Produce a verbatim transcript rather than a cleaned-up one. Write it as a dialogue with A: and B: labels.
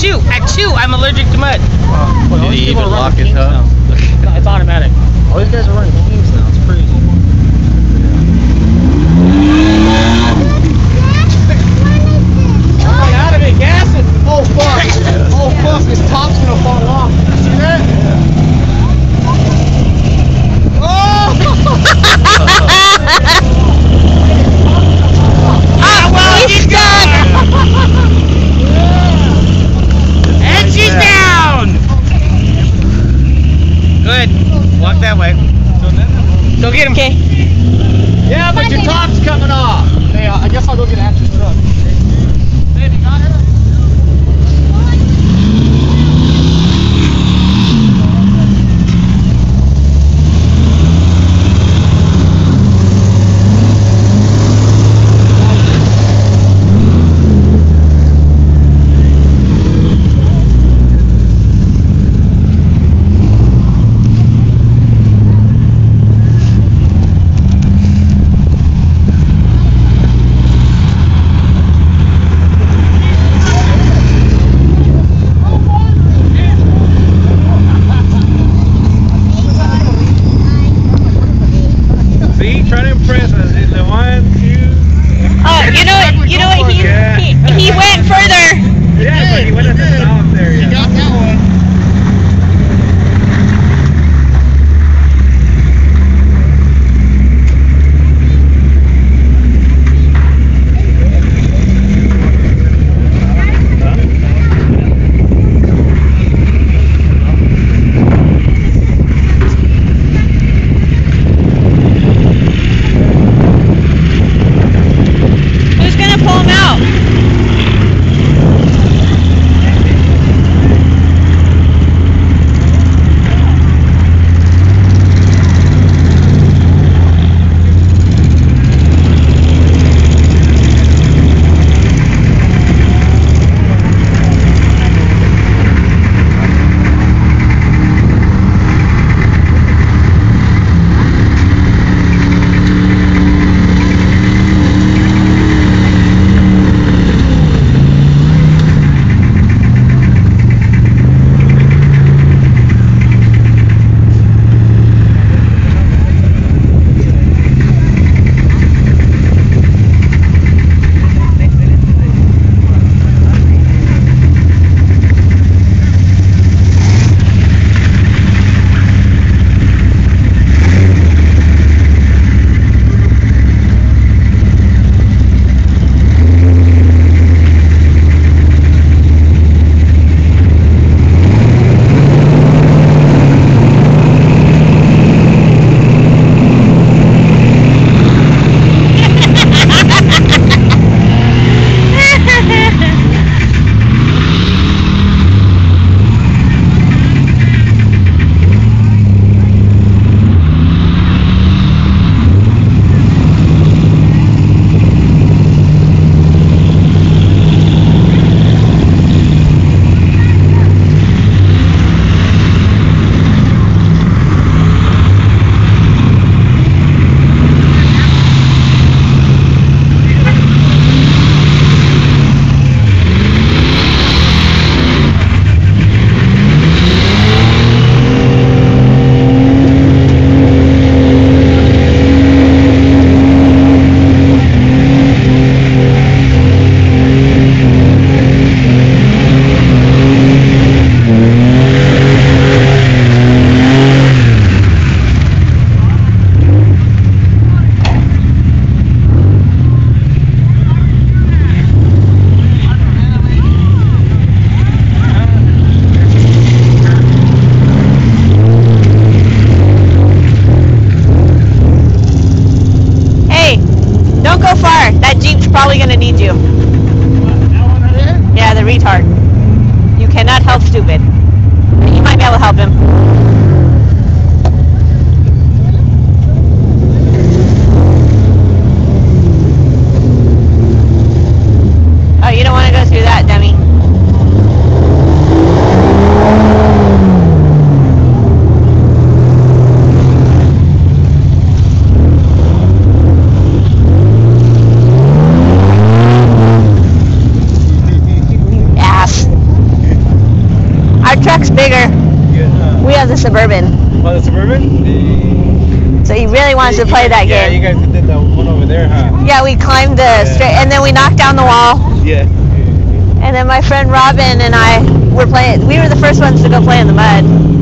A: Achoo! Achoo! I'm allergic to mud.
B: Uh,
C: Did he even lock his hub?
B: No, it's automatic. All these guys are running teams now. It's crazy. I'm like out of it, gassing. Oh fuck! Oh fuck! This top's gonna fall off. You see that? Oh!
A: Oh, well, he's stuck! And she's down! Good. Walk that way. Go get him. Okay.
B: Yeah, but your top's coming off. Hey, uh, I guess I'll go get Andrew's truck. Babe, you got her?
A: probably going to need you. Yeah, the retard. You cannot help stupid. You might be able to help him. Oh, you don't want to go through that, dummy. Ass. the Suburban.
B: Oh, the Suburban?
A: So he really wants to play that
B: yeah,
A: game.
B: Yeah, you guys did the one over there, huh?
A: Yeah, we climbed the
B: Yeah.
A: straight, and then we knocked down the wall.
B: Yeah.
A: And then my friend Robin and I were playing. We were the first ones to go play in the mud.